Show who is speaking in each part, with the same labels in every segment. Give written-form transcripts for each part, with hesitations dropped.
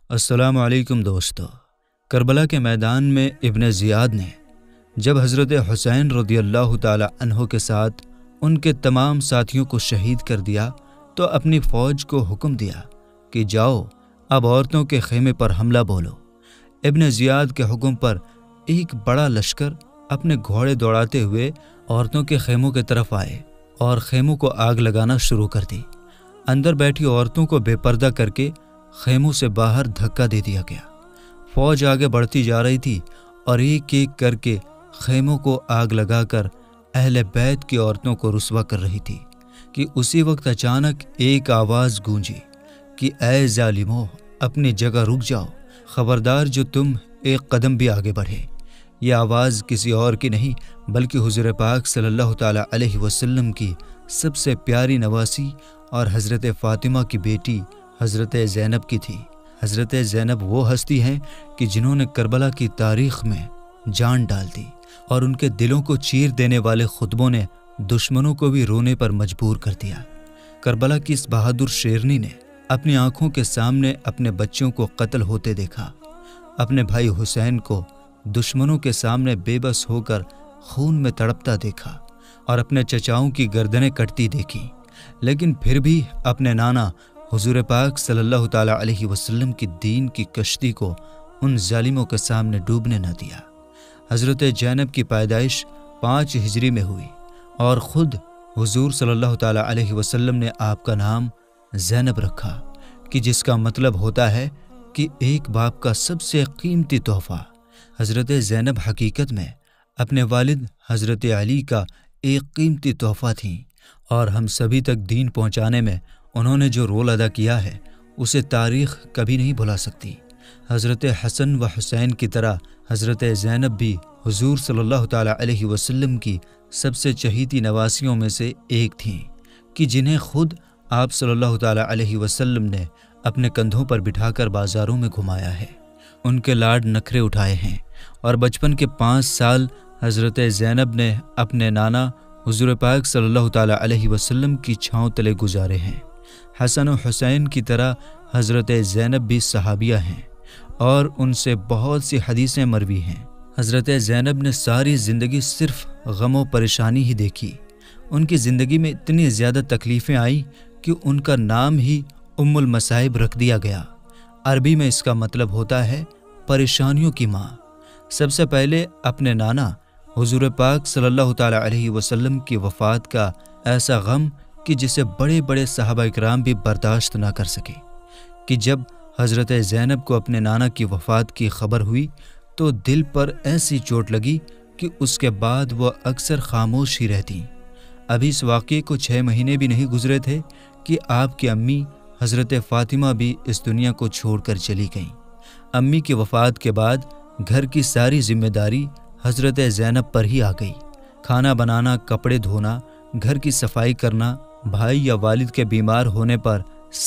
Speaker 1: السلام علیکم دوستو۔ کربلا کے میدان میں ابن زیاد نے جب حضرت حسین رضی اللہ تعالی عنہ کے ساتھ ان کے تمام ساتھیوں کو شہید کر دیا تو اپنی فوج کو حکم دیا کہ جاؤ اب عورتوں کے خیمے پر حملہ بولو۔ ابن زیاد کے حکم پر ایک بڑا لشکر اپنے گھوڑے دوڑاتے ہوئے عورتوں کے خیموں کی طرف آئے اور خیموں کو آگ لگانا شروع کر دی۔ اندر بیٹھی عورتوں کو بے پردہ کر کے خیموں سے باہر دھکا دے دیا گیا۔ فوج آگے بڑھتی جا رہی تھی اور ایک ایک کر کے خیموں کو آگ لگا کر اہل بیت کی عورتوں کو رسوا کر رہی تھی کہ اسی وقت اچانک ایک آواز گونجی کہ اے ظالمو، اپنی جگہ رک جاؤ، خبردار جو تم ایک قدم بھی آگے بڑھے۔ یہ آواز کسی اور کی نہیں بلکہ حضور پاک صلی اللہ تعالی علیہ وسلم کی سب سے پیاری نواسی اور حضرت فاطمہ کی بیٹی حضرت زینب کی تھی۔ حضرت زینب وہ ہستی ہیں کہ جنہوں نے کربلا کی تاریخ میں جان ڈال دی اور ان کے دلوں کو چیر دینے والے خطبوں نے دشمنوں کو بھی رونے پر مجبور کر دیا۔ کربلا کی اس بہادر شیرنی نے اپنی آنکھوں کے سامنے اپنے بچوں کو قتل ہوتے دیکھا، اپنے بھائی حسین کو دشمنوں کے سامنے بے بس ہو کر خون میں تڑپتا دیکھا اور اپنے چچاؤں کی گردنیں کٹتی دیکھی، لیکن پھر بھی اپنے نانا حضور پاک صلی اللہ تعالی علیہ وسلم کی دین کی کشتی کو ان ظالموں کے سامنے ڈوبنے نہ دیا۔ حضرت زینب کی پیدائش 5 ہجری میں ہوئی اور خود حضور صلی اللہ تعالی علیہ وسلم نے آپ کا نام زینب رکھا کہ جس کا مطلب ہوتا ہے کہ ایک باپ کا سب سے قیمتی تحفہ۔ حضرت زینب حقیقت میں اپنے والد حضرت علی کا ایک قیمتی تحفہ تھیں اور ہم سبھی تک دین پہنچانے میں انہوں نے جو رول ادا کیا ہے اسے تاریخ کبھی نہیں بھلا سکتی۔ حضرت حسن و حسین کی طرح حضرت زینب بھی حضور صلی اللہ تعالی علیہ وسلم کی سب سے چہیتی نواسیوں میں سے ایک تھیں کہ جنہیں خود آپ صلی اللہ تعالی علیہ وسلم نے اپنے کندھوں پر بٹھا کر بازاروں میں گھمایا ہے، ان کے لاڈ نخرے اٹھائے ہیں اور بچپن کے 5 سال حضرت زینب نے اپنے نانا حضور پاک صلی اللہ تعالی علیہ وسلم کی چھاؤں تلے گزارے ہیں۔ حسن و حسین کی طرح حضرت زینب بھی صحابیہ ہیں اور ان سے بہت سی حدیثیں مروی ہیں۔ حضرت زینب نے ساری زندگی صرف غم و پریشانی ہی دیکھی۔ ان کی زندگی میں اتنی زیادہ تکلیفیں آئیں کہ ان کا نام ہی ام المصائب رکھ دیا گیا۔ عربی میں اس کا مطلب ہوتا ہے پریشانیوں کی ماں۔ سب سے پہلے اپنے نانا حضور پاک صلی اللہ تعالی علیہ وسلم کی وفات کا ایسا غم کہ جسے بڑے بڑے صحابہ اکرام بھی برداشت نہ کر سکے، کہ جب حضرت زینب کو اپنے نانا کی وفات کی خبر ہوئی تو دل پر ایسی چوٹ لگی کہ اس کے بعد وہ اکثر خاموش ہی رہتیں۔ ابھی اس واقعے کو 6 مہینے بھی نہیں گزرے تھے کہ آپ کی امی حضرت فاطمہ بھی اس دنیا کو چھوڑ کر چلی گئیں۔ امی کی وفات کے بعد گھر کی ساری ذمہ داری حضرت زینب پر ہی آ گئی۔ کھانا بنانا، کپڑے دھونا، گھر کی صفائی کرنا، بھائی یا والد کے بیمار ہونے پر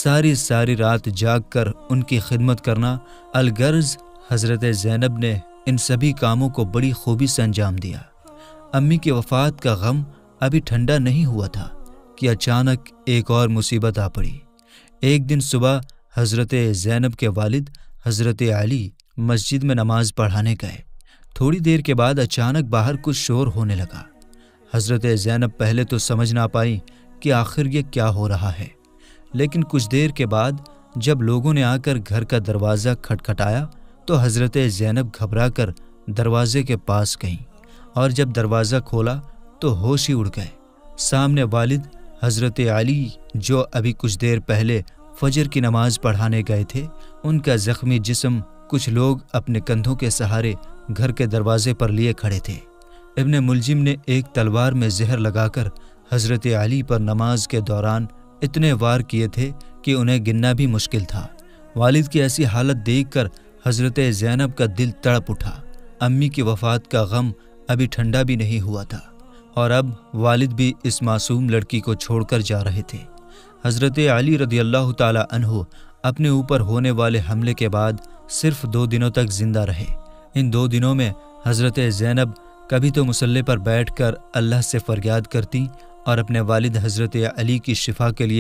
Speaker 1: ساری رات جاگ کر ان کی خدمت کرنا، الغرض حضرت زینب نے ان سبھی کاموں کو بڑی خوبی سے انجام دیا۔ امی کی وفات کا غم ابھی ٹھنڈا نہیں ہوا تھا کہ اچانک ایک اور مصیبت آ پڑی۔ ایک دن صبح حضرت زینب کے والد حضرت علی مسجد میں نماز پڑھانے گئے۔ تھوڑی دیر کے بعد اچانک باہر کچھ شور ہونے لگا۔ حضرت زینب پہلے تو سمجھ نہ پائی کہ آخر یہ کیا ہو رہا ہے، لیکن کچھ دیر کے بعد جب لوگوں نے آ کر گھر کا دروازہ کھٹکھٹایا تو حضرت زینب گھبرا کر دروازے کے پاس گئیں اور جب دروازہ کھولا تو ہوش ہی اڑ گئے۔ سامنے والد حضرت علی جو ابھی کچھ دیر پہلے فجر کی نماز پڑھانے گئے تھے، ان کا زخمی جسم کچھ لوگ اپنے کندھوں کے سہارے گھر کے دروازے پر لیے کھڑے تھے۔ ابن ملجم نے ایک تلوار میں زہر لگا کر حضرت علی پر نماز کے دوران اتنے وار کیے تھے کہ انہیں گننا بھی مشکل تھا۔ والد کی ایسی حالت دیکھ کر حضرت زینب کا دل تڑپ اٹھا۔ امی کی وفات کا غم ابھی ٹھنڈا بھی نہیں ہوا تھا اور اب والد بھی اس معصوم لڑکی کو چھوڑ کر جا رہے تھے۔ حضرت علی رضی اللہ تعالی عنہ اپنے اوپر ہونے والے حملے کے بعد صرف 2 دنوں تک زندہ رہے۔ ان 2 دنوں میں حضرت زینب کبھی تو مصلی پر بیٹھ کر اللہ سے فریاد کرتی اور اپنے والد حضرت علی کی شفا کے لیے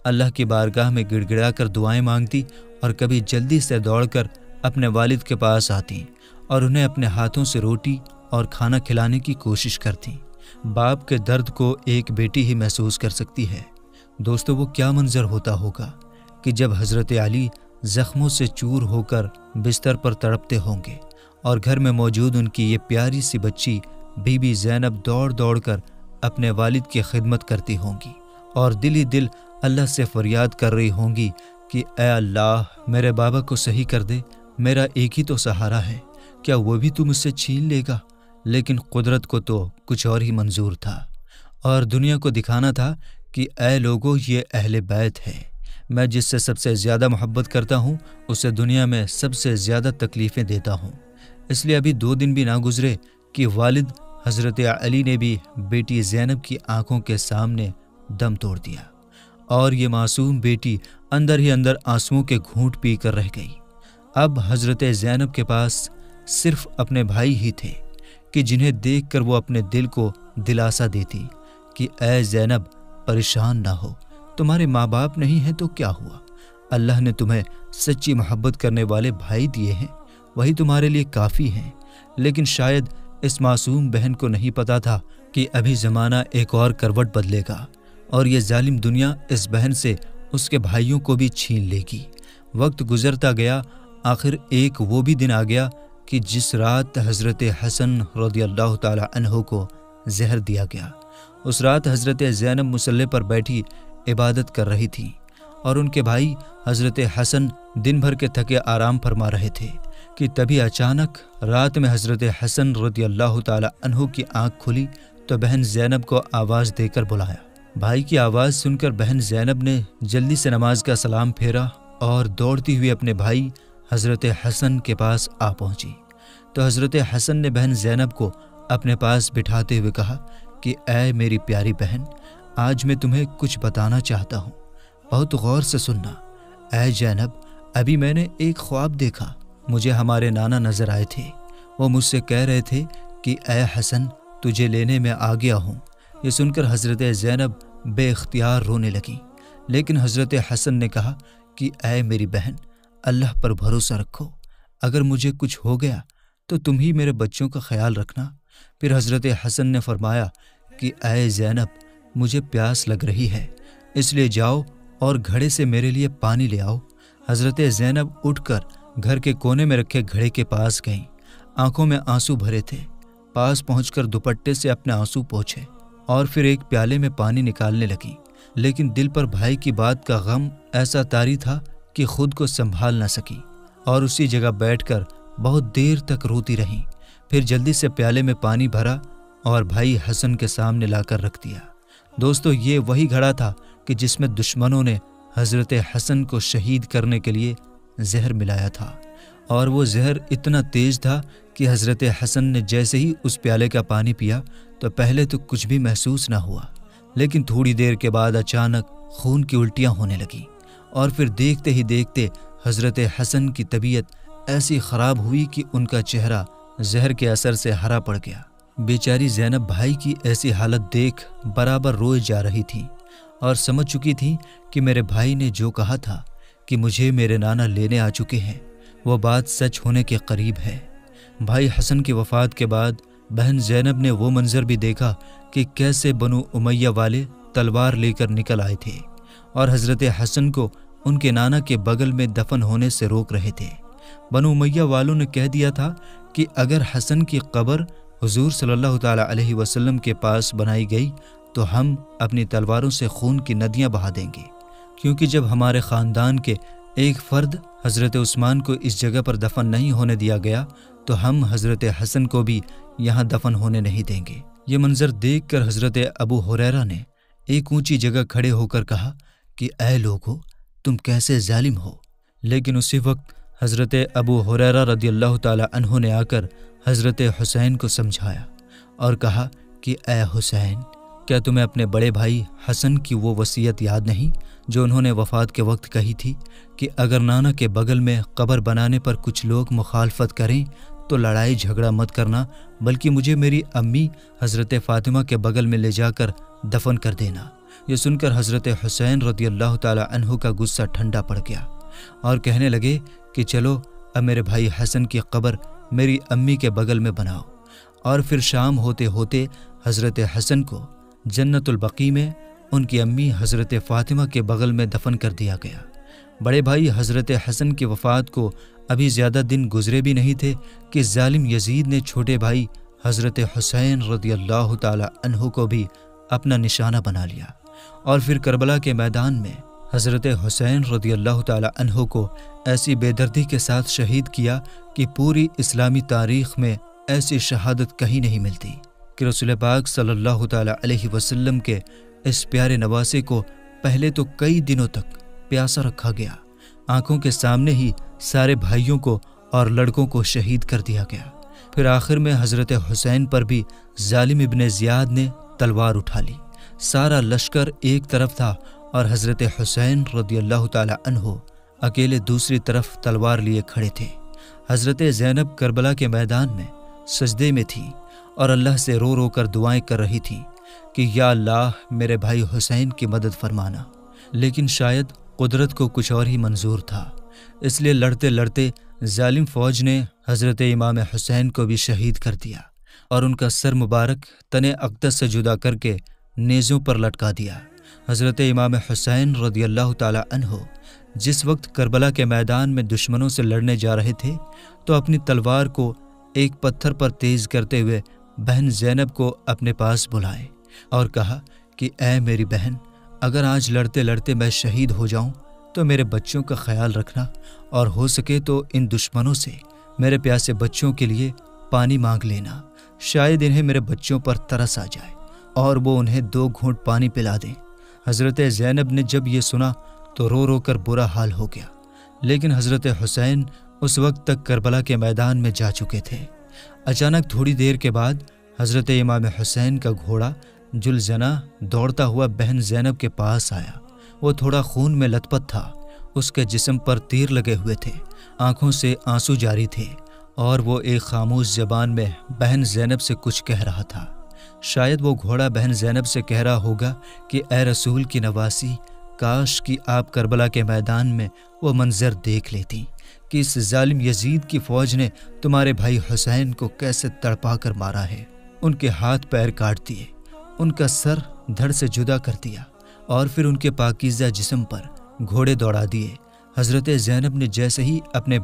Speaker 1: اللہ کی بارگاہ میں گڑ گڑا کر دعائیں مانگتی اور کبھی جلدی سے دوڑ کر اپنے والد کے پاس آتی اور انہیں اپنے ہاتھوں سے روٹی اور کھانا کھلانے کی کوشش کرتی۔ باپ کے درد کو ایک بیٹی ہی محسوس کر سکتی ہے۔ دوستو، وہ کیا منظر ہوتا ہوگا کہ جب حضرت علی زخموں سے چور ہو کر بستر پر تڑپتے ہوں گے اور گھر میں موجود ان کی یہ پیاری سی بچی بی بی زینب دوڑ دوڑ کر اپنے والد کی خدمت کرتی ہوں گی اور دل ہی دل اللہ سے فریاد کر رہی ہوں گی کہ اے اللہ، میرے بابا کو صحیح کر دے، میرا ایک ہی تو سہارا ہے، کیا وہ بھی تو مجھ سے چھین لے گا؟ لیکن قدرت کو تو کچھ اور ہی منظور تھا اور دنیا کو دکھانا تھا کہ اے لوگو، یہ اہل بیت ہے، میں جس سے سب سے زیادہ محبت کرتا ہوں اسے دنیا میں سب سے زیادہ تکلیفیں دیتا ہوں۔ اس لیے ابھی 2 دن بھی نہ گزرے کہ والد حضرت علی نے بھی بیٹی زینب کی آنکھوں کے سامنے دم توڑ دیا اور یہ معصوم بیٹی اندر ہی اندر آنسوؤں کے گھونٹ پی کر رہ گئی۔ اب حضرت زینب کے پاس صرف اپنے بھائی ہی تھے کہ جنہیں دیکھ کر وہ اپنے دل کو دلاسا دیتی کہ اے زینب، پریشان نہ ہو، تمہارے ماں باپ نہیں ہیں تو کیا ہوا، اللہ نے تمہیں سچی محبت کرنے والے بھائی دیے ہیں، وہی تمہارے لیے کافی ہیں۔ لیکن شاید اس معصوم بہن کو نہیں پتا تھا کہ ابھی زمانہ ایک اور کروٹ بدلے گا اور یہ ظالم دنیا اس بہن سے اس کے بھائیوں کو بھی چھین لے گی۔ وقت گزرتا گیا، آخر ایک وہ بھی دن آ گیا کہ جس رات حضرت حسن رضی اللہ تعالی عنہ کو زہر دیا گیا۔ اس رات حضرت زینب مصلی پر بیٹھی عبادت کر رہی تھی اور ان کے بھائی حضرت حسن دن بھر کے تھکے آرام فرما رہے تھے کہ تبھی اچانک رات میں حضرت حسن رضی اللہ تعالی عنہ کی آنکھ کھلی تو بہن زینب کو آواز دے کر بلایا۔ بھائی کی آواز سن کر بہن زینب نے جلدی سے نماز کا سلام پھیرا اور دوڑتی ہوئی اپنے بھائی حضرت حسن کے پاس آ پہنچی تو حضرت حسن نے بہن زینب کو اپنے پاس بٹھاتے ہوئے کہا کہ اے میری پیاری بہن، آج میں تمہیں کچھ بتانا چاہتا ہوں، بہت غور سے سننا۔ اے زینب، ابھی میں نے ایک خواب دیکھا، مجھے ہمارے نانا نظر آئے تھے، وہ مجھ سے کہہ رہے تھے کہ اے حسن، تجھے لینے میں آ گیا ہوں۔ یہ سن کر حضرت زینب بے اختیار رونے لگیں، لیکن حضرت حسن نے کہا کہ اے میری بہن، اللہ پر بھروسہ رکھو، اگر مجھے کچھ ہو گیا تو تم ہی میرے بچوں کا خیال رکھنا۔ پھر حضرت حسن نے فرمایا کہ اے زینب، مجھے پیاس لگ رہی ہے، اس لیے جاؤ اور گھڑے سے میرے لیے پانی لے آؤ۔ حضرت زینب اٹھ کر گھر کے کونے میں رکھے گھڑے کے پاس گئیں، آنکھوں میں آنسو بھرے تھے، پاس پہنچ کر دوپٹے سے اپنے آنسو پوچھے اور پھر ایک پیالے میں پانی نکالنے لگیں، لیکن دل پر بھائی کی بات کا غم ایسا طاری تھا کہ خود کو سنبھال نہ سکی اور اسی جگہ بیٹھ کر بہت دیر تک روتی رہیں۔ پھر جلدی سے پیالے میں پانی بھرا اور بھائی حسن کے سامنے لا کر رکھ دیا۔ دوستو، یہ وہی گھڑا تھا کہ جس میں دشمنوں نے حضرت حسن کو شہید کرنے کے لیے زہر ملایا تھا، اور وہ زہر اتنا تیز تھا کہ حضرت حسن نے جیسے ہی اس پیالے کا پانی پیا تو پہلے تو کچھ بھی محسوس نہ ہوا، لیکن تھوڑی دیر کے بعد اچانک خون کی الٹیاں ہونے لگیں اور پھر دیکھتے ہی دیکھتے حضرت حسن کی طبیعت ایسی خراب ہوئی کہ ان کا چہرہ زہر کے اثر سے ہرا پڑ گیا۔ بیچاری زینب بھائی کی ایسی حالت دیکھ برابر روئے جا رہی تھی اور سمجھ چکی تھی کہ میرے بھائی نے جو کہا تھا کہ مجھے میرے نانا لینے آ چکے ہیں، وہ بات سچ ہونے کے قریب ہے۔ بھائی حسن کی وفات کے بعد بہن زینب نے وہ منظر بھی دیکھا کہ کیسے بنو امیہ والے تلوار لے کر نکل آئے تھے اور حضرت حسن کو ان کے نانا کے بغل میں دفن ہونے سے روک رہے تھے۔ بنو امیہ والوں نے کہہ دیا تھا کہ اگر حسن کی قبر حضور صلی اللہ تعالی علیہ وسلم کے پاس بنائی گئی تو ہم اپنی تلواروں سے خون کی ندیاں بہا دیں گے، کیونکہ جب ہمارے خاندان کے ایک فرد حضرت عثمان کو اس جگہ پر دفن نہیں ہونے دیا گیا تو ہم حضرت حسن کو بھی یہاں دفن ہونے نہیں دیں گے۔ یہ منظر دیکھ کر حضرت ابو ہریرہ نے ایک اونچی جگہ کھڑے ہو کر کہا کہ اے لوگو، تم کیسے ظالم ہو۔ لیکن اسی وقت حضرت ابو ہریرہ رضی اللہ تعالی عنہ نے آ کر حضرت حسین کو سمجھایا اور کہا کہ اے حسین، کیا تمہیں اپنے بڑے بھائی حسن کی وہ وصیت یاد نہیں جو انہوں نے وفات کے وقت کہی تھی کہ اگر نانا کے بغل میں قبر بنانے پر کچھ لوگ مخالفت کریں تو لڑائی جھگڑا مت کرنا، بلکہ مجھے میری امی حضرت فاطمہ کے بغل میں لے جا کر دفن کر دینا، یہ سن کر حضرت حسین رضی اللہ تعالی عنہ کا غصہ ٹھنڈا پڑ گیا اور کہنے لگے کہ چلو اب میرے بھائی حسن کی قبر میری امی کے بغل میں بناؤ۔ اور پھر شام ہوتے ہوتے حضرت حسن کو جنت البقیع میں ان کی امی حضرت فاطمہ کے بغل میں دفن کر دیا گیا۔ بڑے بھائی حضرت حسن کی وفات کو ابھی زیادہ دن گزرے بھی نہیں تھے کہ ظالم یزید نے چھوٹے بھائی حضرت حسین رضی اللہ تعالی عنہ کو بھی اپنا نشانہ بنا لیا، اور پھر کربلا کے میدان میں حضرت حسین رضی اللہ تعالی عنہ کو ایسی بے دردی کے ساتھ شہید کیا کہ پوری اسلامی تاریخ میں ایسی شہادت کہیں نہیں ملتی کہ رسول پاک صلی اللہ تعالی علیہ وسلم کے اس پیارے نواسے کو پہلے تو کئی دنوں تک پیاسا رکھا گیا، آنکھوں کے سامنے ہی سارے بھائیوں کو اور لڑکوں کو شہید کر دیا گیا، پھر آخر میں حضرت حسین پر بھی ظالم ابن زیاد نے تلوار اٹھا لی۔ سارا لشکر ایک طرف تھا اور حضرت حسین رضی اللہ تعالی عنہ اکیلے دوسری طرف تلوار لیے کھڑے تھے۔ حضرت زینب کربلا کے میدان میں سجدے میں تھی اور اللہ سے رو رو کر دعائیں کر رہی تھی کہ یا اللہ میرے بھائی حسین کی مدد فرمانا، لیکن شاید قدرت کو کچھ اور ہی منظور تھا، اس لیے لڑتے لڑتے ظالم فوج نے حضرت امام حسین کو بھی شہید کر دیا اور ان کا سر مبارک تن اقدس سے جدا کر کے نیزوں پر لٹکا دیا۔ حضرت امام حسین رضی اللہ تعالی عنہ جس وقت کربلا کے میدان میں دشمنوں سے لڑنے جا رہے تھے تو اپنی تلوار کو ایک پتھر پر تیز کرتے ہوئے بہن زینب کو اپنے پاس بلائے اور کہا کہ اے میری بہن، اگر آج لڑتے لڑتے میں شہید ہو جاؤں تو میرے بچوں کا خیال رکھنا، اور ہو سکے تو ان دشمنوں سے میرے پیاسے بچوں کے لیے پانی مانگ لینا، شاید انہیں میرے بچوں پر ترس آ جائے اور وہ انہیں 2 گھونٹ پانی پلا دیں۔ حضرت زینب نے جب یہ سنا تو رو رو کر برا حال ہو گیا، لیکن حضرت حسین اس وقت تک کربلا کے میدان میں جا چکے تھے۔ اچانک تھوڑی دیر کے بعد حضرت امام حسین کا گھوڑا جلجنا دوڑتا ہوا بہن زینب کے پاس آیا۔ وہ تھوڑا خون میں لت پت تھا، اس کے جسم پر تیر لگے ہوئے تھے، آنکھوں سے آنسو جاری تھے، اور وہ ایک خاموش زبان میں بہن زینب سے کچھ کہہ رہا تھا۔ شاید وہ گھوڑا بہن زینب سے کہہ رہا ہوگا کہ اے رسول کی نواسی، کاش کہ آپ کربلا کے میدان میں وہ منظر دیکھ لیتی کہ اس ظالم یزید کی فوج نے تمہارے بھائی حسین کو کیسے تڑپا کر مارا ہے، ان کے ہاتھ پیر کاٹ دیے، ان کا سر دھڑ سے جدا کر دیا، اور پھر ان کے پاکیزہ جسم پر گھوڑے دوڑا دیے۔ حضرت زینب نے جیسے ہی اپنے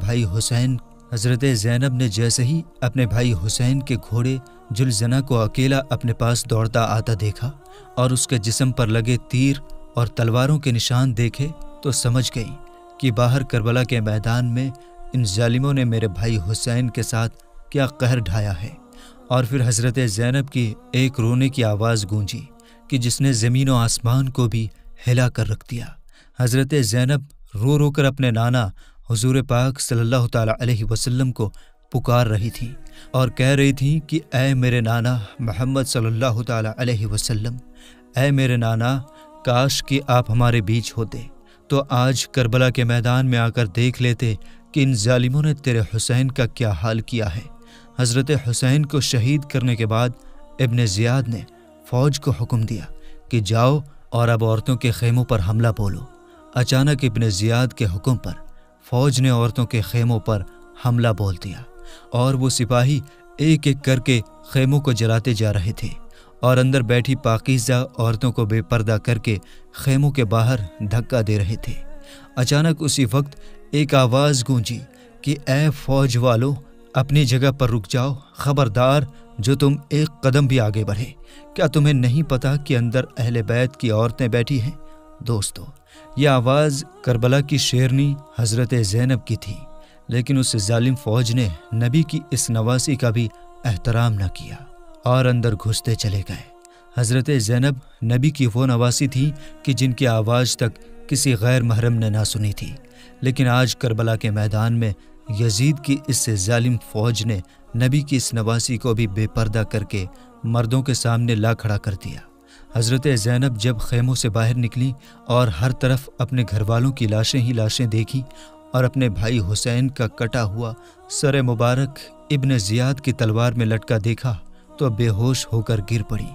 Speaker 1: بھائی حسین کے گھوڑے جلزنا کو اکیلا اپنے پاس دوڑتا آتا دیکھا اور اس کے جسم پر لگے تیر اور تلواروں کے نشان دیکھے تو سمجھ گئی کہ باہر کربلا کے میدان میں ان ظالموں نے میرے بھائی حسین کے ساتھ کیا قہر ڈھایا ہے۔ اور پھر حضرت زینب کی ایک رونے کی آواز گونجی کہ جس نے زمین و آسمان کو بھی ہلا کر رکھ دیا۔ حضرت زینب رو رو کر اپنے نانا حضور پاک صلی اللہ تعالی علیہ وسلم کو پکار رہی تھی اور کہہ رہی تھی کہ اے میرے نانا محمد صلی اللہ تعالی علیہ وسلم، اے میرے نانا، کاش کہ آپ ہمارے بیچ ہوتے تو آج کربلا کے میدان میں آ کر دیکھ لیتے کہ ان ظالموں نے تیرے حسین کا کیا حال کیا ہے۔ حضرت حسین کو شہید کرنے کے بعد ابن زیاد نے فوج کو حکم دیا کہ جاؤ اور اب عورتوں کے خیموں پر حملہ بولو۔ اچانک ابن زیاد کے حکم پر فوج نے عورتوں کے خیموں پر حملہ بول دیا، اور وہ سپاہی ایک ایک کر کے خیموں کو جلاتے جا رہے تھے اور اندر بیٹھی پاکیزہ عورتوں کو بے پردہ کر کے خیموں کے باہر دھکا دے رہے تھے۔ اچانک اسی وقت ایک آواز گونجی کہ اے فوج والو، اپنی جگہ پر رک جاؤ، خبردار جو تم ایک قدم بھی آگے بڑھے، کیا تمہیں نہیں پتا کہ اندر اہل بیت کی عورتیں بیٹھی ہیں؟ دوستو، یہ آواز کربلا کی شیرنی حضرت زینب کی تھی، لیکن اس ظالم فوج نے نبی کی اس نواسی کا بھی احترام نہ کیا اور اندر گھستے چلے گئے۔ حضرت زینب نبی کی وہ نواسی تھی کہ جن کی آواز تک کسی غیر محرم نے نہ سنی تھی، لیکن آج کربلا کے میدان میں یزید کی اس ظالم فوج نے نبی کی اس نواسی کو بھی بے پردہ کر کے مردوں کے سامنے لا کھڑا کر دیا۔ حضرت زینب جب خیموں سے باہر نکلی اور ہر طرف اپنے گھر والوں کی لاشیں ہی لاشیں دیکھی اور اپنے بھائی حسین کا کٹا ہوا سر مبارک ابن زیاد کی تلوار میں لٹکا دیکھا تو بے ہوش ہو کر گر پڑی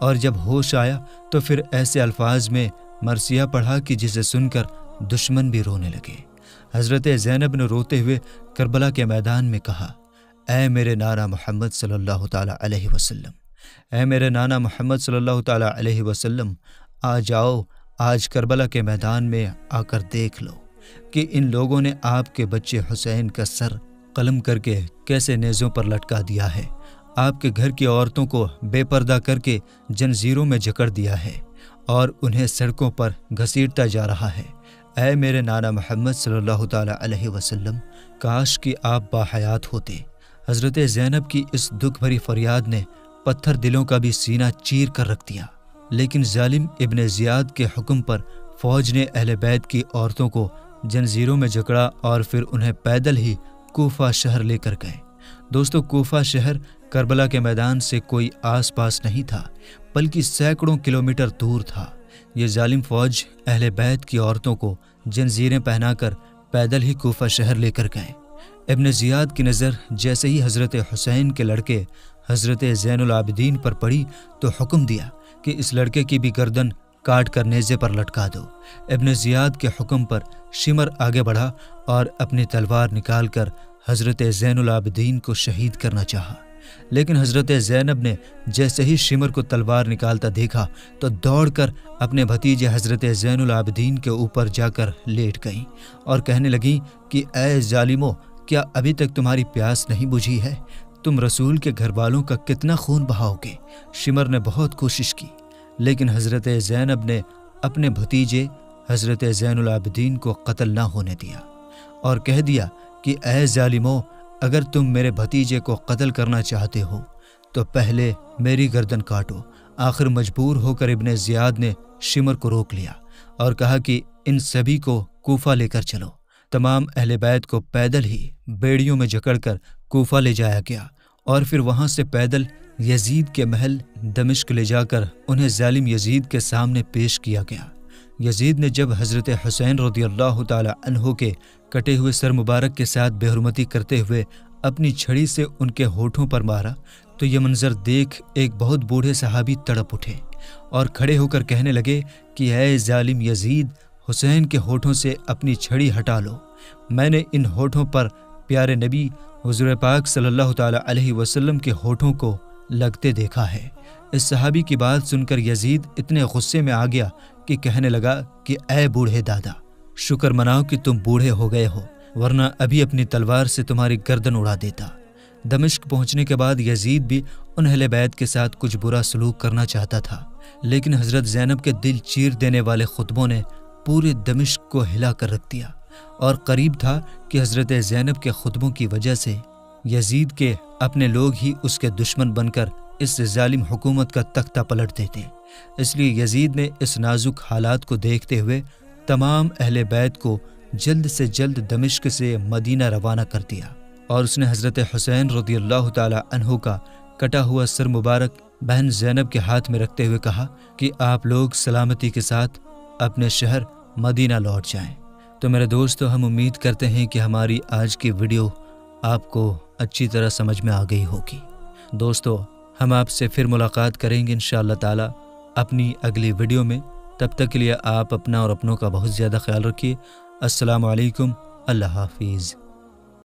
Speaker 1: اور جب ہوش آیا تو پھر ایسے الفاظ میں مرثیہ پڑھا کہ جسے سن کر دشمن بھی رونے لگے۔ حضرت زینب نے روتے ہوئے کربلا کے میدان میں کہا، اے میرے نانا محمد صلی اللہ تعالیٰ علیہ وسلم، اے میرے نانا محمد صلی اللہ تعالیٰ علیہ وسلم، آ جاؤ، آج کربلا کے میدان میں آ کر دیکھ لو کہ ان لوگوں نے آپ کے بچے حسین کا سر قلم کر کے کیسے نیزوں پر لٹکا دیا ہے، آپ کے گھر کی عورتوں کو بے پردہ کر کے جنزیروں میں جکڑ دیا ہے اور انہیں سڑکوں پر گھسیٹتا جا رہا ہے۔ اے میرے نانا محمد صلی اللہ تعالیٰ علیہ وسلم، کاش کہ آپ باحیات ہوتے۔ حضرت زینب کی اس دکھ بھری فریاد نے پتھر دلوں کا بھی سینہ چیر کر رکھ دیا، لیکن ظالم ابن زیاد کے حکم پر فوج نے اہل بیت کی عورتوں کو جنزیروں میں جکڑا اور پھر انہیں پیدل ہی کوفہ شہر لے کر گئے۔ دوستو، کوفہ شہر کربلا کے میدان سے کوئی آس پاس نہیں تھا، بلکہ سینکڑوں کلومیٹر دور تھا۔ یہ ظالم فوج اہل بیت کی عورتوں کو جنزیریں پہنا کر پیدل ہی کوفہ شہر لے کر گئے۔ ابن زیاد کی نظر جیسے ہی حضرت حسین کے لڑکے حضرت زین العابدین پر پڑی تو حکم دیا کہ اس لڑکے کی بھی گردن کاٹ کر نیزے پر لٹکا دو۔ ابن زیاد کے حکم پر شمر آگے بڑھا اور اپنی تلوار نکال کر حضرت زین العابدین کو شہید کرنا چاہا، لیکن حضرت زینب نے جیسے ہی شمر کو تلوار نکالتا دیکھا تو دوڑ کر اپنے بھتیجے حضرت زین العابدین کے اوپر جا کر لیٹ گئیں اور کہنے لگیں کہ اے ظالمو، کیا ابھی تک تمہاری پیاس نہیں بجھی ہے؟ تم رسول کے گھر والوں کا کتنا خون بہاؤ گے؟ شمر نے بہت کوشش کی، لیکن حضرت زینب نے اپنے بھتیجے حضرت زین العابدین کو قتل نہ ہونے دیا اور کہہ دیا کہ اے ظالمو، اگر تم میرے بھتیجے کو قتل کرنا چاہتے ہو تو پہلے میری گردن کاٹو۔ آخر مجبور ہو کر ابن زیاد نے شمر کو روک لیا اور کہا کہ ان سبھی کو کوفہ لے کر چلو۔ تمام اہل بیت کو پیدل ہی بیڑیوں میں جکڑ کر کوفہ لے جایا گیا اور پھر وہاں سے پیدل یزید کے محل دمشق لے جا کر انہیں ظالم یزید کے سامنے پیش کیا گیا۔ یزید نے جب حضرت حسین رضی اللہ تعالی عنہ کے کٹے ہوئے سر مبارک کے ساتھ بے حرمتی کرتے ہوئے اپنی چھڑی سے ان کے ہونٹوں پر مارا تو یہ منظر دیکھ ایک بہت بوڑھے صحابی تڑپ اٹھے اور کھڑے ہو کر کہنے لگے کہ اے ظالم یزید، حسین کے ہونٹوں سے اپنی چھڑی ہٹا لو، میں نے ان ہونٹوں پر پیارے نبی حضور پاک صلی اللہ تعالی علیہ وسلم کے ہونٹوں کو لگتے دیکھا ہے۔ اس صحابی کی بات سن کر یزید اتنے غصے میں آ گیا کہ کہنے لگا کہ اے بوڑھے دادا، شکر مناؤ کہ تم بوڑھے ہو گئے ہو، ورنہ ابھی اپنی تلوار سے تمہاری گردن اڑا دیتا۔ دمشق پہنچنے کے بعد یزید بھی ان اہل بیت کے ساتھ کچھ برا سلوک کرنا چاہتا تھا، لیکن حضرت زینب کے دل چیر دینے والے خطبوں نے پورے دمشق کو ہلا کر رکھ دیا اور قریب تھا کہ حضرت زینب کے خطبوں کی وجہ سے یزید کے اپنے لوگ ہی اس کے دشمن بن کر اس ظالم حکومت کا تختہ پلٹ دیتے۔ اس لیے یزید نے اس نازک حالات کو دیکھتے ہوئے تمام اہل بیت کو جلد سے جلد دمشق سے مدینہ روانہ کر دیا اور اس نے حضرت حسین رضی اللہ تعالی عنہ کا کٹا ہوا سر مبارک بہن زینب کے ہاتھ میں رکھتے ہوئے کہا کہ آپ لوگ سلامتی کے ساتھ اپنے شہر مدینہ لوٹ جائیں۔ تو میرے دوستو، ہم امید کرتے ہیں کہ ہماری آج کی ویڈیو آپ کو اچھی طرح سمجھ میں آ گئی ہوگی۔ دوستو، ہم آپ سے پھر ملاقات کریں گے انشاءاللہ تعالی اپنی اگلی ویڈیو میں۔ تب تک کے لیے آپ اپنا اور اپنوں کا بہت زیادہ خیال رکھیے۔ السلام علیکم، اللہ حافظ۔